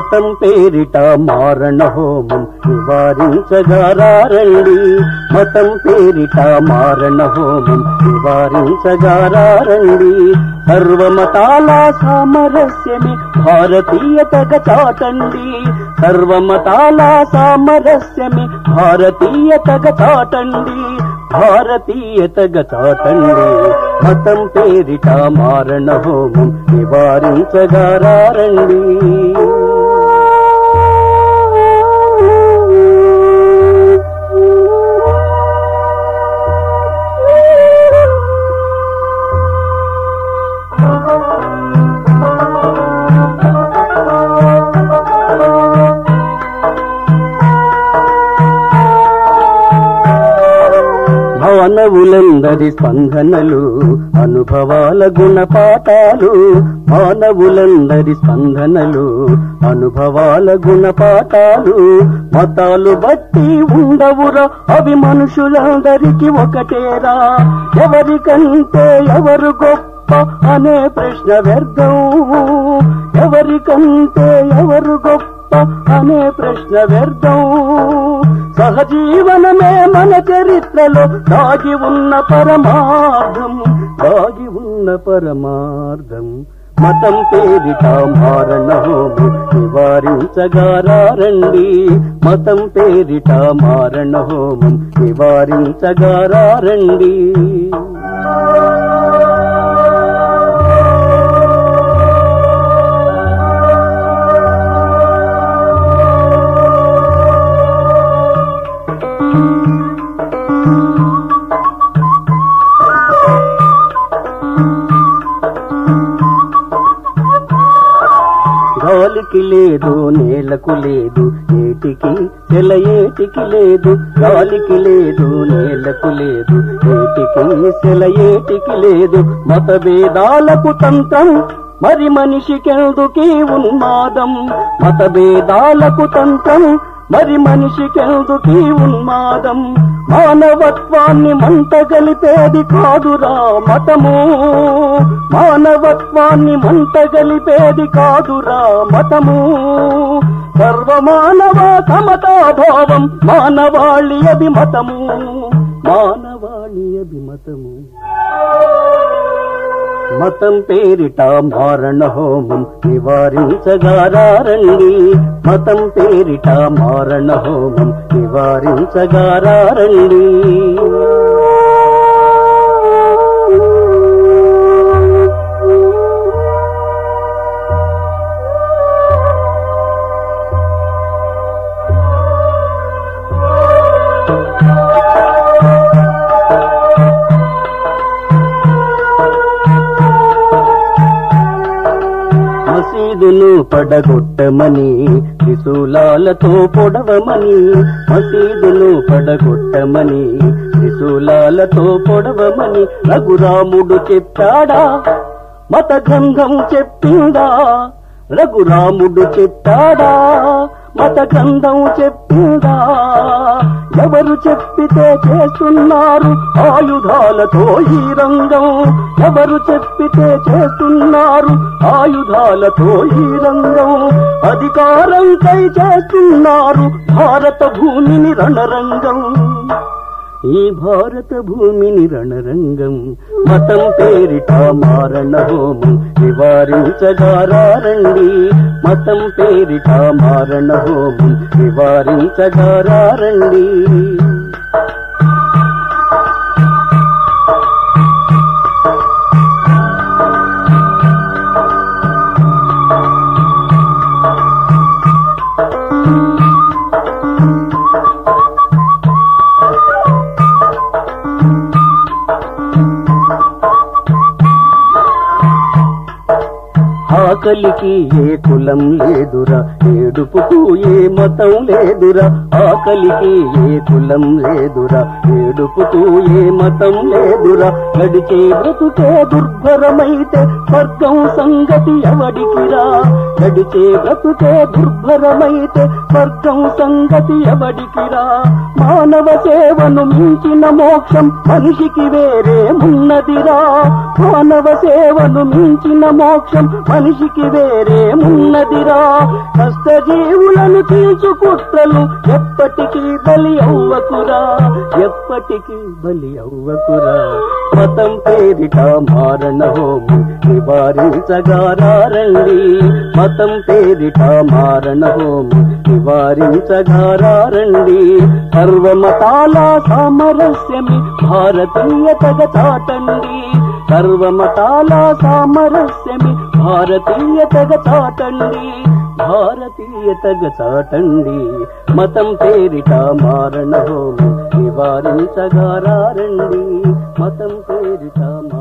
మతం పేరిట మారణ హోమం నివారించగారండి. మతం పేరిట మారణ హోమం నివారించగారండి. సర్వమతాల సామరస్యమే భారతీయతగా చాటండి. సర్వమతాల సామరస్యమే భారతీయతగా చాటండి. భారతీయతగా చాటండి. మతం పేరిట మారణ హోమం నివారించగారండి. మానవులందరి స్పందనలు అనుభవాల గుణపాఠాలు. మానవులందరి స్పందనలు అనుభవాల గుణపాఠాలు. మతాలు బట్టి ఉండవురా అవి మనుషులందరికీ ఒకటేరా. ఎవరికంటే ఎవరు గొప్ప అనే ప్రశ్న వ్యర్థం. ఎవరికంటే ఎవరు గొప్ప అనే ప్రశ్న వ్యర్థం. సహజీవనమే మన చరిత్రలో దాగి ఉన్న పరమార్థం. దాగి ఉన్న పరమార్థం. మతం పేరిట మారణ హోమం నివారించగారండి. మతం పేరిట మారణ హోమం నివారించగారండి. గాలికి లేదు నేలకు లేదు ఏటికి సెలయేటికి లేదు. గాలికి లేదు నేలకు లేదు ఏటికి సెలయేటికి లేదు. మతభేదాలకు తంత్రం మరి మనిషికెందుకీ ఉన్మాదం. మతభేదాలకు తంత్రం మరి మనిషికెందుకీ ఉన్మాదం. మానవత్వాన్ని మంటగలిపేది కాదురా మతము. మానవత్వాన్ని మంటగలిపేది కాదురా మతము. సర్వమానవ సమతాభావం మానవాళి అభిమతము. మానవాళి అభిమతము. మతం పేరిట మారణ హోమం నివారించగారండి. మతం పేరిట మారణ హోమం నివారించగారండి. మసీదును పడగొట్టమని త్రిశూలాలతో పొడవమని. మసీదును పడగొట్టమని త్రిశూలాలతో పొడవమని రఘురాముడు చెప్పాడా? మత గ్రంథం చెప్పిందా? రఘురాముడు చెప్పాడా? మత గ్రంథం చెప్పిందా? ఎవరు చెప్పితే చేస్తున్నారు ఆయుధాలతో ఈ రంగం. ఎవరు చెప్పితే చేస్తున్నారు ఆయుధాలతో ఈ రంగం. అధికారంకై చేస్తున్నారు భారత భూమిని రణరంగం. ఈ భారత భూమిని రణరంగం. మతం పేరిట మారణ హోమం నివారించగారండి. మతం పేరిట మారణ హోమం నివారించగారండి. ఆకలికి ఏ కులం లేదురా, ఏడుపుకు ఏ మతం లేదురా. ఆకలికి ఏ కులం లేదురా, ఏడుపుకు ఏ మతం లేదురా. గడిచే బ్రతుకే దుర్భరమైతే స్వర్గం సంగతి ఎవడికిరా. గడిచే బ్రతుకే దుర్భరమైతే స్వర్గం సంగతి ఎవడికిరా. మానవ సేవను మించిన మోక్షం మనిషికి వేరే ఉన్నదిరా. మానవ సేవను మించిన మోక్షం మనిషికి వీరికి వేరేమున్నదిరా. కష్టజీవులను తీర్చు కుట్రలు ఎప్పటికీ బలి అవ్వకురా, ఎప్పటికీ బలి అవ్వకురా. మతం పేరిట మారణ హోమం నివారించగారండి, మతం పేరిట మారణ హోమం నివారించగారండి. సర్వమతాల సామరస్యమి భారతీయతగా చాటండి, సర్వమతాల సామరస్యమి భారతీయతగా చాటండి, భారతీయతగా చాటండి. మతం పేరిట మారణ హోమం నివారించగారండి, మతం పేరిట